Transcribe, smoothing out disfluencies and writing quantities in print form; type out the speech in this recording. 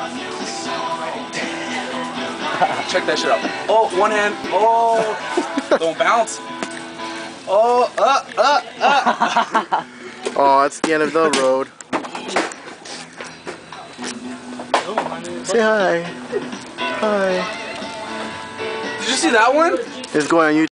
Check that shit out. Oh, one hand. Oh, don't bounce. Oh, Oh, that's the end of the road. Say hi. Hi. Did you see that one? It's going on YouTube.